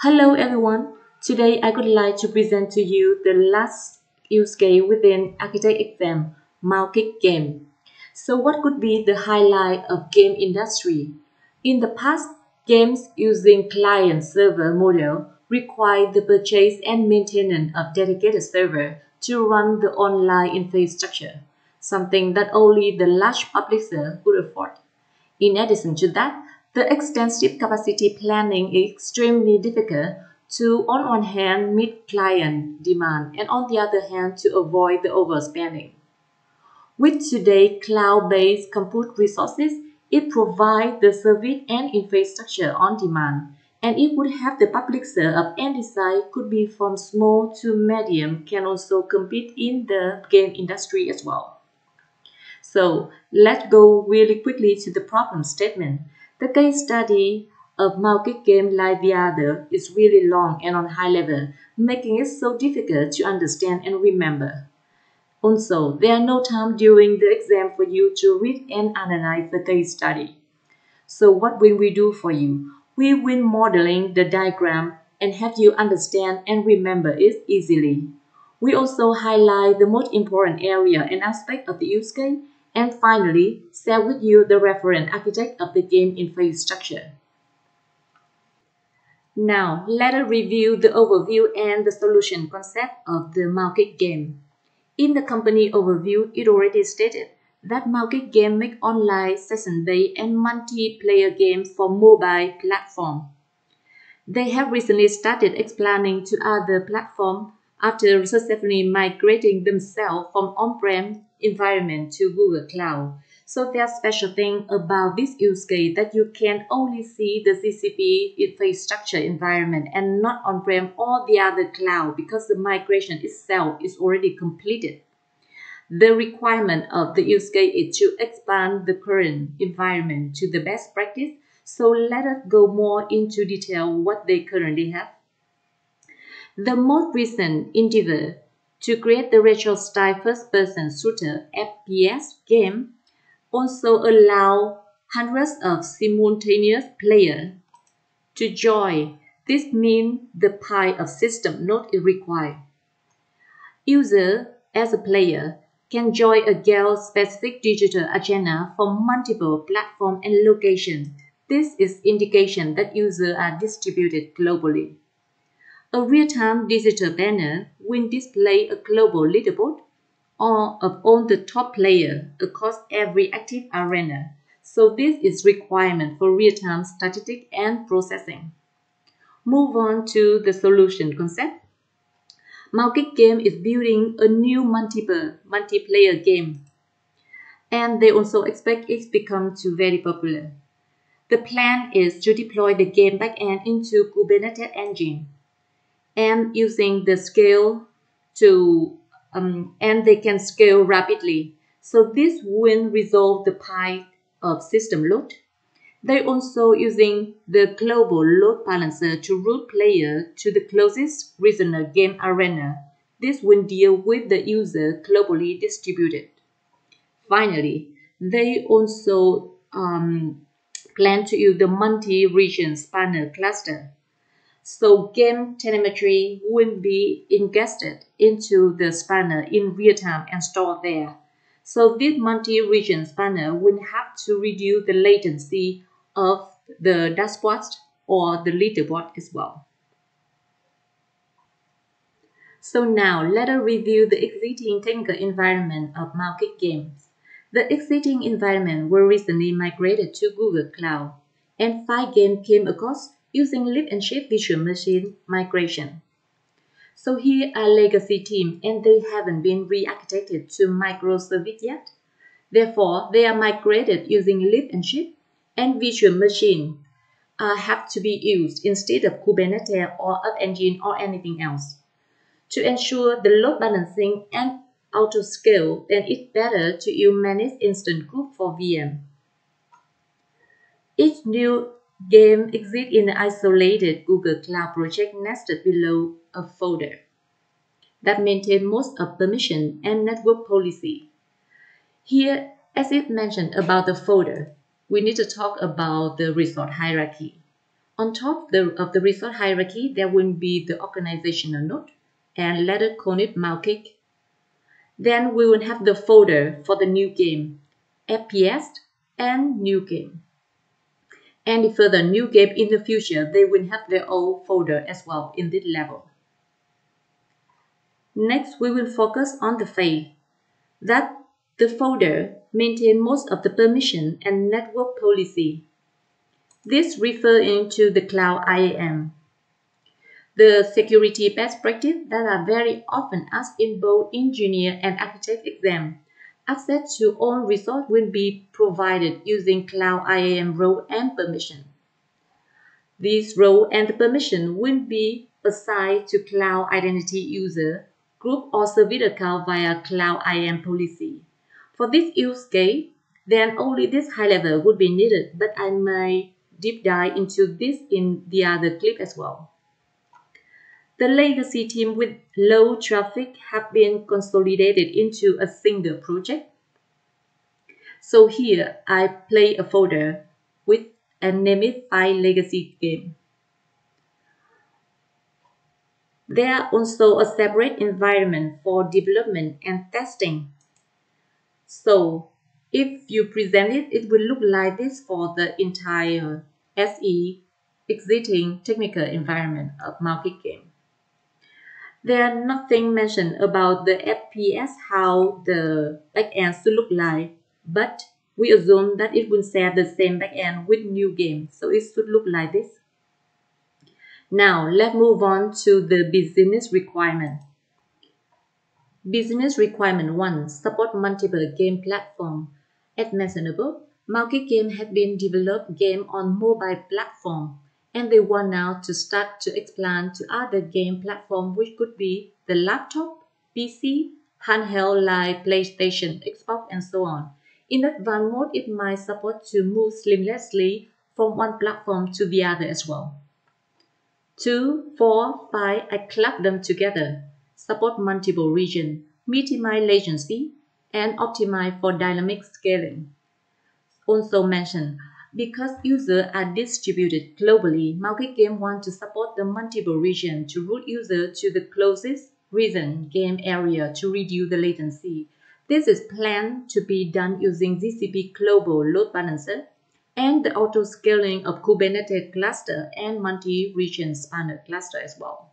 Hello everyone. Today I would like to present to you the last use case within Architect exam, market game. So what could be the highlight of game industry? In the past, games using client-server model require the purchase and maintenance of dedicated server to run the online infrastructure, something that only the large publisher could afford. In addition to that, the extensive capacity planning is extremely difficult to, on one hand, meet client demand and on the other hand, to avoid the overspending. With today's cloud-based compute resources, it provides the service and infrastructure on demand, and it would have the publisher of any size could be from small to medium can also compete in the game industry as well. So let's go really quickly to the problem statement. The case study of market game like the other is really long and on high level, making it so difficult to understand and remember. Also, there are no time during the exam for you to read and analyze the case study. So what will we do for you? We will modeling the diagram and have you understand and remember it easily. We also highlight the most important area and aspect of the use case, and finally share with you the reference architect of the game infrastructure. Now, let us review the overview and the solution concept of the market game. In the company overview, it already stated that market game make online session-based and multiplayer games for mobile platform. They have recently started expanding to other platforms after successfully migrating themselves from on-prem environment to Google Cloud. So there's special thing about this use case that you can only see the GCP infrastructure environment and not on-prem or the other cloud because the migration itself is already completed. The requirement of the use case is to expand the current environment to the best practice. So let us go more into detail what they currently have. The most recent endeavor to create the retro-style first-person shooter FPS game also allow hundreds of simultaneous players to join. This means the pi of system node is required. User, as a player, can join a guild-specific digital agenda from multiple platforms and locations. This is indication that users are distributed globally. A real-time digital banner will display a global leaderboard or of all the top players across every active arena. So this is requirement for real-time statistics and processing. Move on to the solution concept. Market Game is building a new multiplayer game, and they also expect it to become very popular. The plan is to deploy the game backend into Kubernetes engine and using the scale to and they can scale rapidly. So this will resolve the pi of system load. They're also using the global load balancer to route players to the closest regional game arena. This will deal with the user globally distributed. Finally, they also plan to use the multi-region spanner cluster. So game telemetry will be ingested into the spanner in real time and stored there. So this multi-region spanner will have to reduce the latency of the dashboard or the leaderboard as well. So now let us review the existing technical environment of market games. The existing environment were recently migrated to Google Cloud, and 5 games came across using lift and shift virtual machine migration. So here are legacy team and they haven't been re-architected to microservice yet. Therefore, they are migrated using lift and shift and virtual machine have to be used instead of Kubernetes or App Engine or anything else. To ensure the load balancing and auto scale, then it's better to use managed instance group for VM. Each new game exists in an isolated Google Cloud project nested below a folder that maintains most of permission and network policy. Here, as it mentioned about the folder, we need to talk about the resource hierarchy. On top of the resource hierarchy, there will be the organizational node, and let us call it Mautic. Then we will have the folder for the new game, FPS, and new game. Any further new game in the future, they will have their own folder as well in this level. Next, we will focus on the file. That the folder maintains most of the permission and network policy. This refers to the cloud IAM. The security best practices that are very often asked in both engineer and architect exam. Access to all resources will be provided using cloud IAM role and permission. These role and permission will be assigned to cloud identity user, group or service account via cloud IAM policy. For this use case, then only this high level would be needed, but I may deep dive into this in the other clip as well. The legacy team with low traffic have been consolidated into a single project. So here I play a folder with a named file legacy game. There are also a separate environment for development and testing. So if you present it, it will look like this for the entire SE existing technical environment of Mautic game. There are nothing mentioned about the FPS, how the backend should look like, but we assume that it will share the same backend with new game, so it should look like this. Now let's move on to the business requirement. Business requirement 1. Support multiple game platform. As mentioned above, Mautic game has been developed game on mobile platform, and they want now to start to expand to other game platform, which could be the laptop, PC, handheld like PlayStation, Xbox, and so on. In advanced mode, it might support to move seamlessly from one platform to the other as well. 2, 4, 5, I club them together. Support multiple regions, minimize latency, and optimize for dynamic scaling. Also mentioned, because users are distributed globally, Mautic game wants to support the multiple regions to route users to the closest region game area to reduce the latency. This is planned to be done using GCP Global Load Balancer and the auto-scaling of Kubernetes cluster and multi-region spanner cluster as well.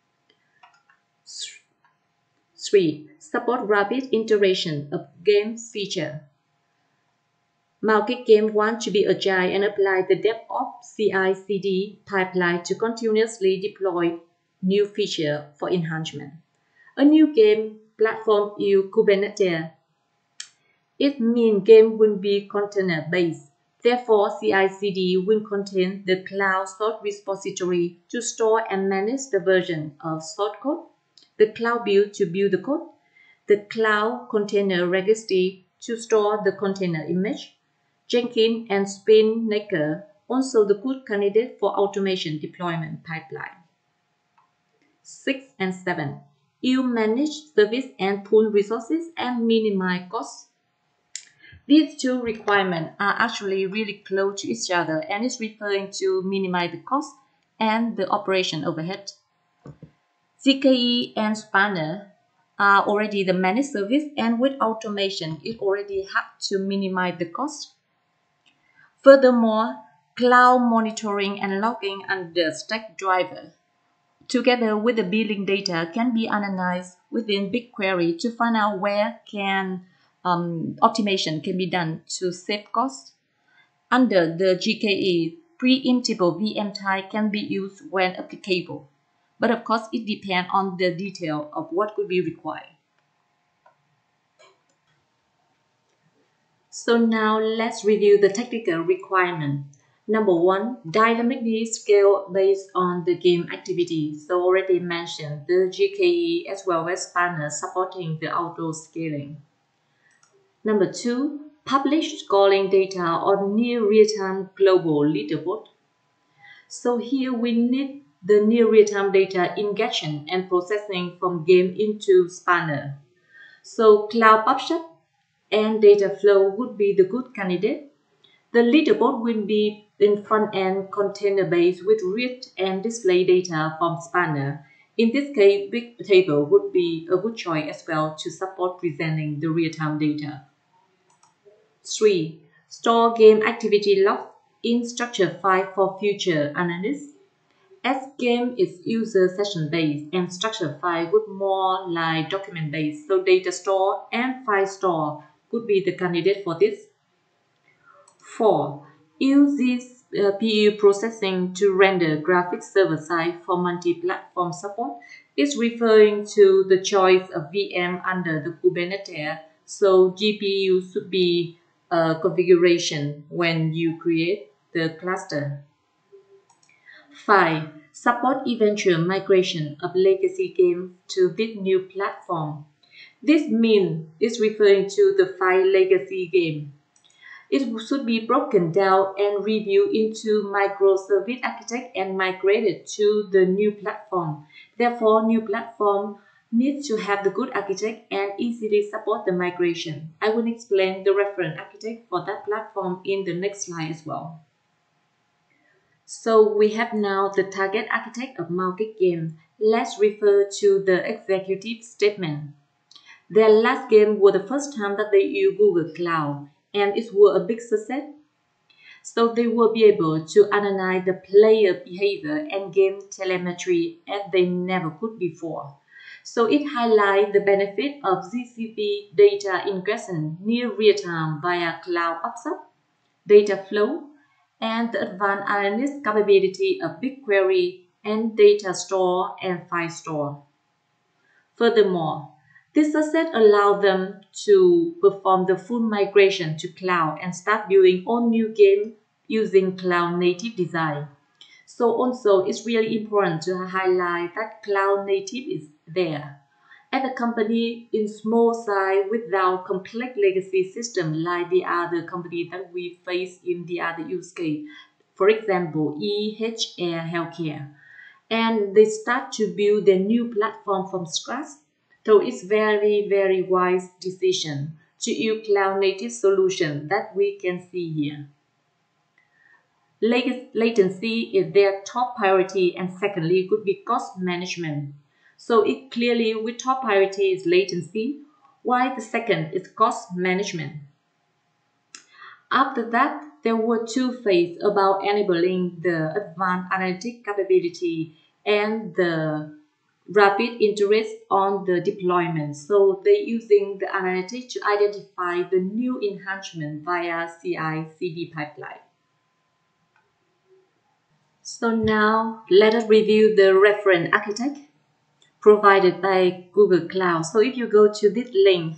3. Support rapid integration of game feature. Mautic game wants to be agile and apply the DevOps CI/CD pipeline to continuously deploy new feature for enhancement. A new game platform use Kubernetes. It means game will be container-based. Therefore, CI/CD will contain the cloud source repository to store and manage the version of source code, the cloud build to build the code, the cloud container registry to store the container image, Jenkins and Spinnaker, also the good candidate for automation deployment pipeline. 6 and 7. You manage service and pool resources and minimize costs. These two requirements are actually really close to each other, and it's referring to minimize the cost and the operation overhead. GKE and Spanner are already the managed service, and with automation, it already have to minimize the cost. Furthermore, cloud monitoring and logging under Stackdriver, together with the billing data, can be analyzed within BigQuery to find out where optimization can be done to save costs. Under the GKE, preemptible VM type can be used when applicable, but of course it depends on the detail of what could be required. So now let's review the technical requirement. Number 1, dynamically scale based on the game activity. So already mentioned the GKE as well as Spanner supporting the auto scaling. Number 2, publish scoring data on near real-time global leaderboard. So here we need the near real-time data ingestion and processing from game into Spanner. So Cloud PubSub and data flow would be the good candidate. The leaderboard will be in front-end container-based with read and display data from Spanner. In this case, Bigtable would be a good choice as well to support presenting the real-time data. 3. Store game activity log in structured file for future analysis. As game is user session-based and structured file would more like document-based, so data store and file store could be the candidate for this. 4. Use this PU processing to render graphics server-side for multi-platform support. It's referring to the choice of VM under the Kubernetes, so GPU should be a configuration when you create the cluster. 5. Support eventual migration of legacy games to this new platform. This means it's referring to the 5 legacy game. It should be broken down and reviewed into microservice architect and migrated to the new platform. Therefore, new platform needs to have the good architect and easily support the migration. I will explain the reference architect for that platform in the next slide as well. So we have now the target architect of market game. Let's refer to the executive statement. Their last game was the first time that they used Google Cloud, and it was a big success. So they will be able to analyze the player behavior and game telemetry as they never could before. So it highlights the benefit of GCP data ingression near real-time via Cloud PubSub, data flow, and the advanced analysis capability of BigQuery and data store and file store. Furthermore, this success allows them to perform the full migration to cloud and start building all new games using cloud-native design. So also, it's really important to highlight that cloud-native is there. As a company in small size without complex legacy system like the other company that we face in the other use case, for example, EHR Healthcare, and they start to build their new platform from scratch. So it's very wise decision to use cloud-native solution that we can see here. Latency is their top priority, and secondly could be cost management. So it clearly with top priority is latency, while the second is cost management. After that, there were 2 phases about enabling the advanced analytic capability and the rapid interest on the deployment. So they're using the analytics to identify the new enhancement via CI/CD pipeline. So now let us review the reference architect provided by Google Cloud. So if you go to this link,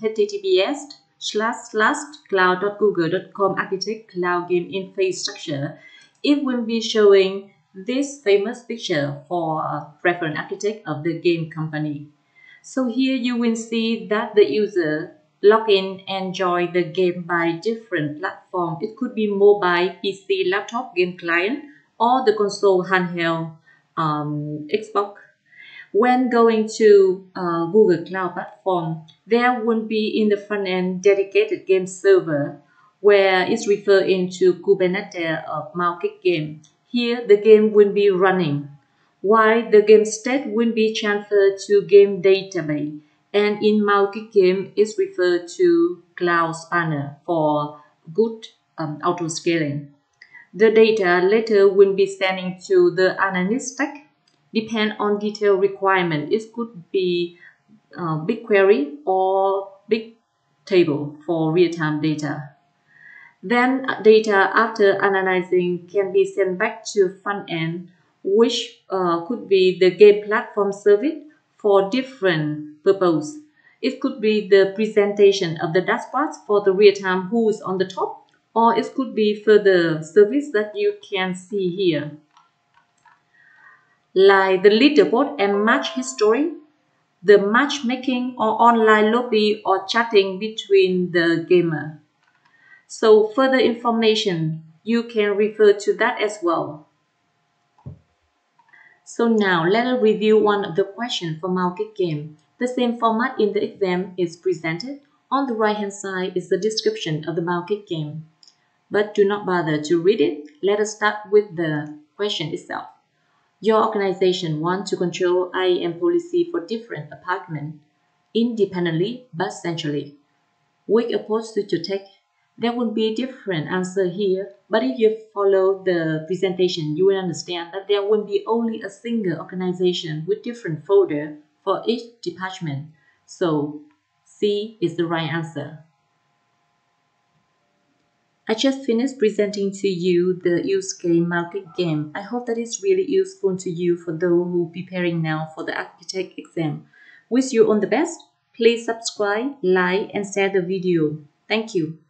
https://cloud.google.com architect cloud game infrastructure, it will be showing this famous picture for a reference architect of the game company. So here you will see that the user log in and join the game by different platforms. It could be mobile, PC, laptop, game client, or the console handheld Xbox. When going to Google Cloud Platform, there will be in the front end dedicated game server where it's referring to Kubernetes of market game. Here the game will be running, while the game state will be transferred to game database, and in market game is referred to Cloud Spanner for good auto scaling. The data later will be sending to the analyst stack. Depend on detailed requirement. It could be BigQuery or Bigtable for real-time data. Then data after analyzing can be sent back to front end, which could be the game platform service for different purpose. It could be the presentation of the dashboards for the real-time who's on the top, or it could be further service that you can see here, like the leaderboard and match history, the matchmaking or online lobby or chatting between the gamer. So further information, you can refer to that as well. So now let us review one of the questions for market game. The same format in the exam is presented. On the right hand side is the description of the market game. but do not bother to read it. Let us start with the question itself. Your organization wants to control IAM policy for different apartments independently but centrally. Which approach should you take? There will be a different answer here, but if you follow the presentation, you will understand that there will be only a single organization with different folder for each department. So C is the right answer. I just finished presenting to you the use case market game. I hope that it's really useful to you for those who are preparing now for the architect exam. Wish you all the best. Please subscribe, like, and share the video. Thank you.